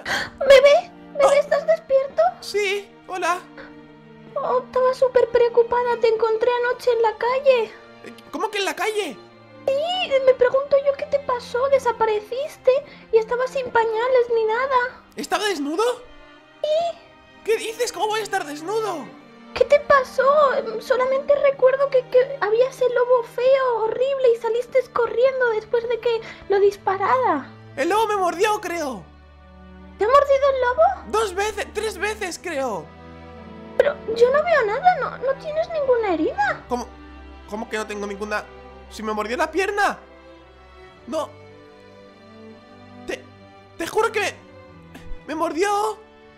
Bebé, bebé, Oh, ¿estás despierto? sí, hola. Oh, estaba súper preocupada, te encontré anoche en la calle. ¿Cómo que en la calle? Y me pregunto yo qué te pasó, desapareciste y estabas sin pañales ni nada. ¿Estaba desnudo? ¿Qué dices? ¿Cómo voy a estar desnudo? ¿Qué te pasó? Solamente recuerdo que había ese lobo feo, horrible y saliste corriendo después de que lo disparara. El lobo me mordió, creo. ¿Te ha mordido el lobo? 2 veces, 3 veces, creo. Pero yo no veo nada, no tienes ninguna herida. ¿Cómo? ¿Cómo que no tengo ninguna? Si me mordió la pierna. No. Te juro que me mordió.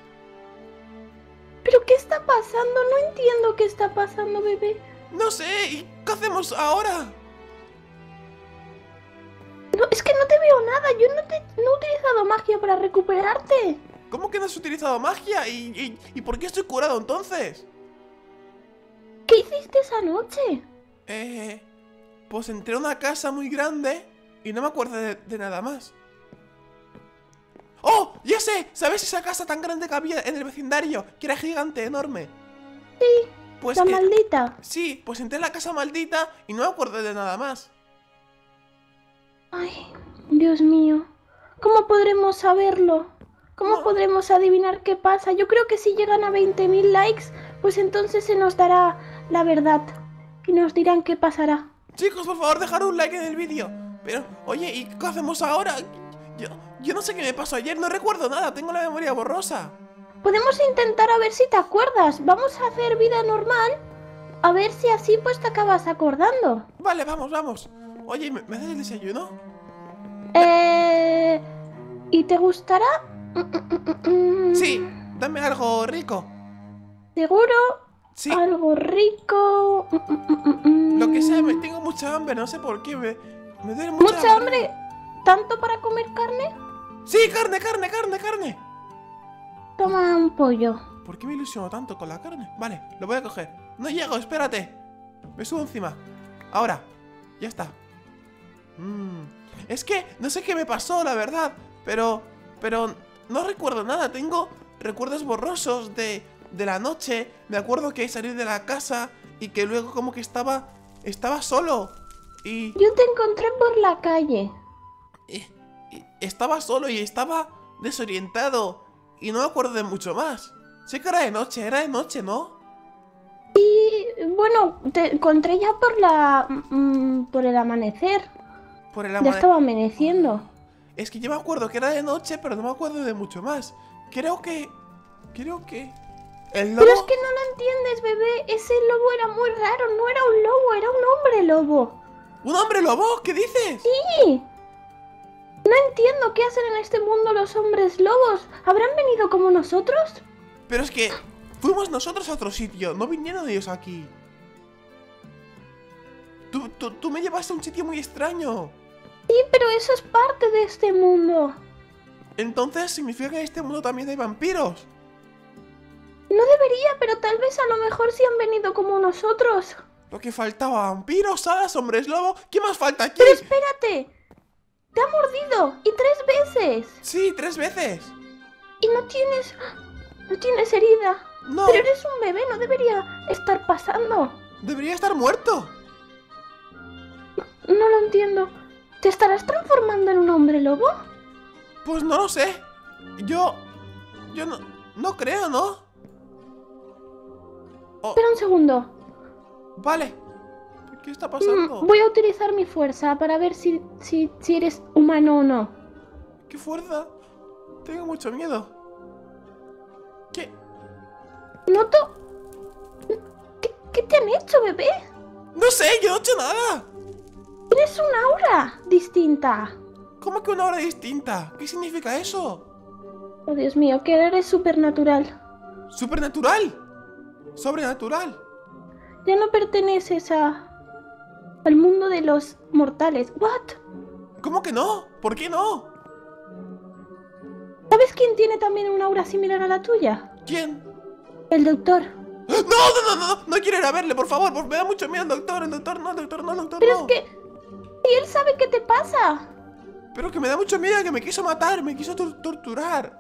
¿Pero qué está pasando? No entiendo qué está pasando, bebé. No sé. ¿Y qué hacemos ahora? No, es que no te veo nada. Yo no he utilizado magia para recuperarte. ¿Cómo que no has utilizado magia? ¿Y por qué estoy curado entonces? ¿Qué hiciste esa noche? Pues entré a una casa muy grande y no me acuerdo de nada más. ¡Oh! ¡Ya sé! ¿Sabes esa casa tan grande que había en el vecindario? Que era gigante, enorme. Sí, Pues la maldita. sí, pues entré en la casa maldita y no me acuerdo de nada más. Ay, Dios mío. ¿Cómo podremos saberlo? ¿Cómo No. podremos adivinar qué pasa? Yo creo que si llegan a 20.000 likes, pues entonces se nos dará la verdad. Y nos dirán qué pasará. Chicos, por favor, dejar un like en el vídeo. Pero, oye, ¿y qué hacemos ahora? Yo no sé qué me pasó ayer, no recuerdo nada, tengo la memoria borrosa. Podemos intentar a ver si te acuerdas. Vamos a hacer vida normal. A ver si así pues te acabas acordando. Vale, vamos, vamos. Oye, ¿me haces el desayuno? ¿Y te gustará? Sí, dame algo rico. ¿Seguro? Sí, Algo rico. lo que sea, me tengo mucha hambre, no sé por qué, me duele mucho la ¿Mucha barriga. hambre? ¿Tanto para comer carne? Sí, carne, carne, carne, carne. Toma un pollo. ¿Por qué me ilusiono tanto con la carne? Vale, lo voy a coger. No llego, espérate. Me subo encima. Ahora, ya está. Es que no sé qué me pasó, la verdad. Pero no recuerdo nada. Tengo recuerdos borrosos de la noche. Me acuerdo que salí de la casa y que luego como que estaba solo. Y, Yo te encontré por la calle. y estaba solo y estaba desorientado. Y no me acuerdo de mucho más. Sé que era de noche, ¿no? Y bueno, te encontré ya por el amanecer. Por el Ya amanecer. estaba amaneciendo. Es que yo me acuerdo que era de noche, pero no me acuerdo de mucho más. Creo que... ¿El lobo? Pero es que no lo entiendes, bebé. Ese lobo era muy raro. No era un lobo, era un hombre lobo. ¿Un hombre lobo? ¿Qué dices? Sí. No entiendo qué hacen en este mundo los hombres lobos. ¿Habrán venido como nosotros? Pero es que fuimos nosotros a otro sitio, no vinieron ellos aquí. Tú me llevaste a un sitio muy extraño. Sí, pero eso es parte de este mundo. Entonces significa que en este mundo también hay vampiros. No debería, pero tal vez a lo mejor sí han venido como nosotros. Lo que faltaba, vampiros, hadas, hombres lobo. ¿Qué más falta aquí? Pero espérate. Te ha mordido. Y 3 veces. Sí, 3 veces. Y no tienes herida. No, Pero eres un bebé, no debería estar pasando. debería estar muerto. No lo entiendo. ¿Te estarás transformando en un hombre lobo? Pues no lo sé. Yo no creo, ¿no? Espera un segundo. Vale. ¿Qué está pasando? Voy a utilizar mi fuerza para ver si eres humano o no. ¡Qué fuerza! Tengo mucho miedo. ¿Qué? Noto... ¿Qué te han hecho, bebé? No sé, yo no he hecho nada. Tienes una aura distinta. ¿Cómo que una hora distinta? ¿Qué significa eso? Oh, Dios mío, que eres supernatural. ¿Supernatural? ¿Sobrenatural? Ya no perteneces al mundo de los mortales. ¿What? ¿Cómo que no? ¿Por qué no? ¿Sabes quién tiene también una aura similar a la tuya? ¿Quién? El doctor. No quiero ir a verle, por favor, me da mucho miedo el doctor no, el doctor no, el doctor Pero no. es que... ¿Y él sabe qué te pasa? Pero que me da mucho miedo, que me quiso matar, me quiso torturar.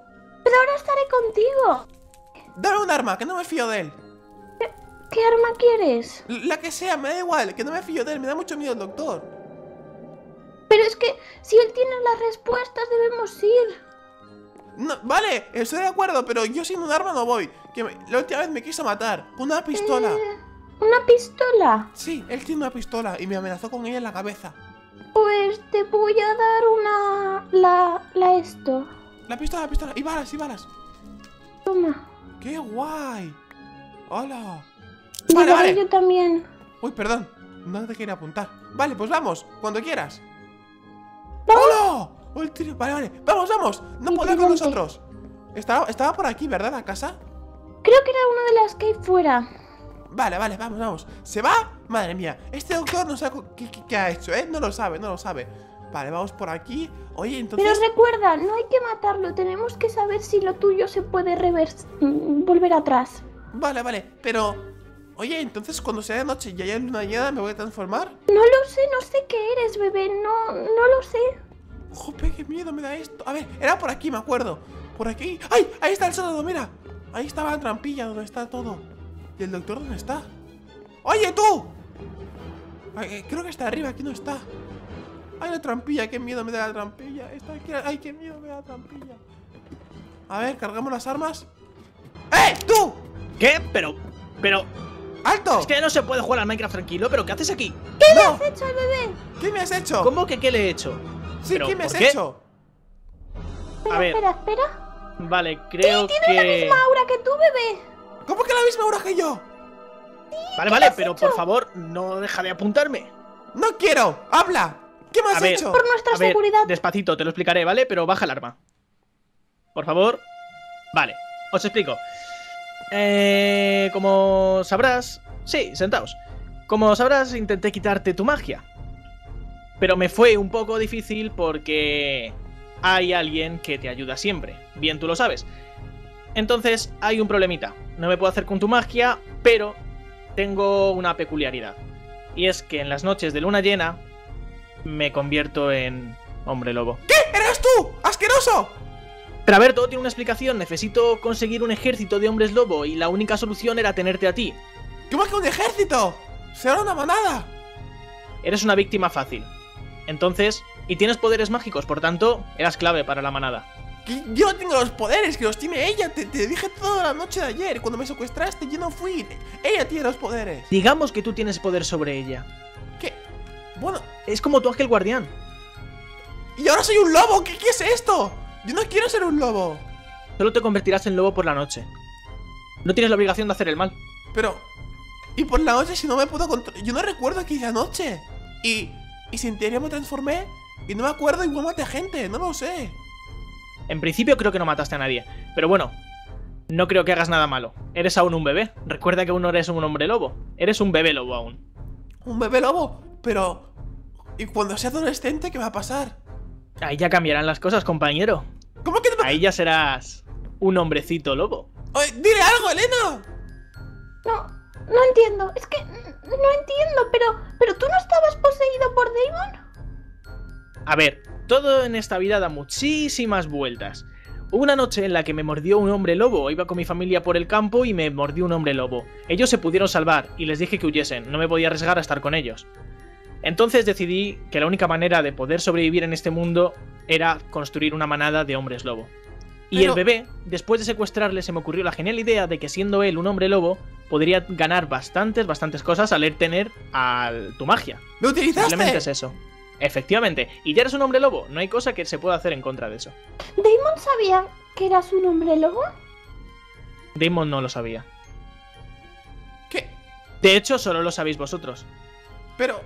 Pero ahora estaré contigo. Dame un arma, que no me fío de él. ¿Qué arma quieres? La que sea, me da igual, que no me fío de él, me da mucho miedo el doctor. Pero es que si él tiene las respuestas debemos ir. No, vale, estoy de acuerdo, pero yo sin un arma no voy. La última vez me quiso matar. Una pistola. ¿Una pistola? Sí, él tiene una pistola y me amenazó con ella en la cabeza. Pues te voy a dar esto. La pistola. Y balas, y balas. Toma. ¡Qué guay! ¡Hola! Vale, Vale. yo también. Uy, perdón, no te quería apuntar. Vale, pues vamos, cuando quieras. ¿Vamos? ¡Hola! ¡Oh, el tiro! Vale, vamos. No Sí, podrá con presente. nosotros. Estaba por aquí, ¿verdad, la casa? Creo que era una de las que hay fuera. Vale, vamos. ¿Se va? Madre mía, este doctor no sabe qué ha hecho, ¿eh? No lo sabe. Vale, vamos por aquí. Oye, Pero entonces... recuerda, no hay que matarlo. Tenemos que saber si lo tuyo se puede volver atrás. Vale, pero... Oye, entonces cuando sea de noche y haya luna llena, ¿me voy a transformar? No sé qué eres, bebé. No lo sé. ¡Jope, qué miedo me da esto! A ver, era por aquí, me acuerdo. Por aquí... ¡Ay! Ahí está el sótano, mira. Ahí estaba la trampilla donde está todo. ¿Y el doctor dónde está? ¡Oye, tú! Ay, creo que está arriba, aquí no está. ¡Ay, la trampilla! ¡Qué miedo me da la trampilla! Está aquí... ¡Ay, qué miedo me da la trampilla! A ver, cargamos las armas. ¡Tú! ¿Qué? Pero... ¡Alto! Es que no se puede jugar al Minecraft tranquilo, pero ¿qué haces aquí? ¿Qué le ¡No! has hecho al bebé? ¿Qué me has hecho? ¿Cómo que qué le he hecho? Sí, ¿Pero ¿qué me has por qué? hecho? A ver. Espera. Vale, creo Tiene la que... misma aura que tú, bebé. ¿Cómo que la misma hora que yo? Vale, pero por favor, no deja de apuntarme. ¡No quiero! ¡Habla! ¿Qué me has A ver. hecho? Por nuestra A ver, seguridad. despacito, te lo explicaré, ¿vale? Pero baja el arma. Por favor. Vale, os explico. Como sabrás... Sí, sentaos. Como sabrás, intenté quitarte tu magia. Pero me fue un poco difícil porque... hay alguien que te ayuda siempre. Bien, tú lo sabes. Entonces, hay un problemita. No me puedo hacer con tu magia, pero tengo una peculiaridad. Y es que en las noches de luna llena me convierto en hombre lobo. ¿Qué? ¿Eres tú? ¡Asqueroso! Pero a ver, todo tiene una explicación. Necesito conseguir un ejército de hombres lobo y la única solución era tenerte a ti. ¿Cómo que un ejército? ¡Será una manada! Eres una víctima fácil. Entonces, y tienes poderes mágicos, por tanto, eras clave para la manada. Que yo no tengo los poderes, que los tiene ella. Te dije toda la noche de ayer. Cuando me secuestraste, yo no fui. Ella tiene los poderes. Digamos que tú tienes poder sobre ella. ¿Qué? Bueno, Es como tu ángel guardián. y ahora soy un lobo. ¿Qué es esto? Yo no quiero ser un lobo. Solo te convertirás en lobo por la noche. No tienes la obligación de hacer el mal. Pero... ¿y por la noche si no me puedo controlar? Yo no recuerdo que hice anoche. Y si en teoría me transformé y no me acuerdo, igual maté gente. No lo sé. En principio creo que no mataste a nadie. Pero bueno, no creo que hagas nada malo. Eres aún un bebé. Recuerda que aún no eres un hombre lobo. Eres un bebé lobo aún. Un bebé lobo. Pero... ¿y cuando sea adolescente qué va a pasar? Ahí ya cambiarán las cosas, compañero. ¿Cómo que no me... Ahí ya serás un hombrecito lobo. Oye, dile algo, Elena! No entiendo. Es que no entiendo. Pero tú no estabas poseído por Damon. A ver, todo en esta vida da muchísimas vueltas. Hubo una noche en la que me mordió un hombre lobo. Iba con mi familia por el campo y me mordió un hombre lobo. Ellos se pudieron salvar y les dije que huyesen. No me podía arriesgar a estar con ellos. Entonces decidí que la única manera de poder sobrevivir en este mundo era construir una manada de hombres lobo. Y Pero... el bebé, después de secuestrarle, se me ocurrió la genial idea de que siendo él un hombre lobo, podría ganar bastantes cosas al tener a tu magia. ¿Me utilizaste? Simplemente es eso. Efectivamente. Y ya eres un hombre lobo. No hay cosa que se pueda hacer en contra de eso. ¿Damon sabía que eras un hombre lobo? Damon no lo sabía. ¿Qué? De hecho, solo lo sabéis vosotros. Pero...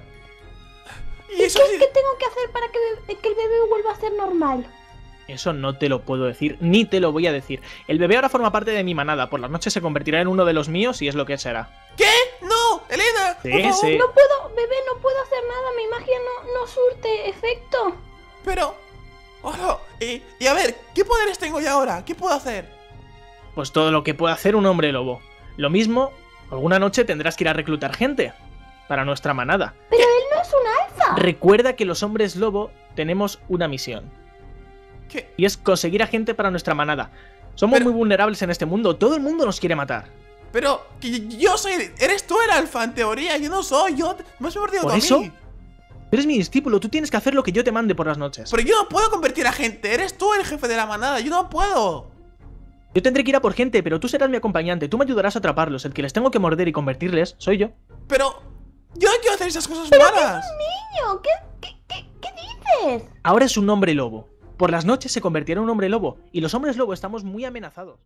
¿Y eso qué sí... es que tengo que hacer para que el bebé vuelva a ser normal? Eso no te lo puedo decir, ni te lo voy a decir. El bebé ahora forma parte de mi manada. Por las noches se convertirá en uno de los míos y es lo que será. ¿Qué? ¡No! ¡Elena! Sí, por favor. sí. No puedo, bebé, no puedo hacer nada. Mi magia no surte efecto. Pero... oh, y a ver, ¿qué poderes tengo yo ahora? ¿Qué puedo hacer? Pues todo lo que puede hacer un hombre lobo. Lo mismo, alguna noche tendrás que ir a reclutar gente para nuestra manada. Pero él no es un alfa. Recuerda que los hombres lobo tenemos una misión. ¿Qué? Y es conseguir a gente para nuestra manada. Somos Pero- muy vulnerables en este mundo. Todo el mundo nos quiere matar. Pero que yo soy... Eres tú el alfa, en teoría. Yo no soy. Yo me has mordido ¿Por tú a eso? mí. Eres mi discípulo. Tú tienes que hacer lo que yo te mande por las noches. Pero yo no puedo convertir a gente. Eres tú el jefe de la manada. Yo no puedo. Yo tendré que ir a por gente, pero tú serás mi acompañante. Tú me ayudarás a atraparlos. El que les tengo que morder y convertirles soy yo. Pero... Yo no quiero hacer esas cosas malas. Niño, ¿qué dices? Ahora es un hombre lobo. Por las noches se convertirá en un hombre lobo. Y los hombres lobo estamos muy amenazados.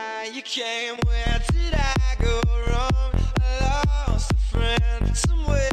Where did I go wrong? I lost a friend somewhere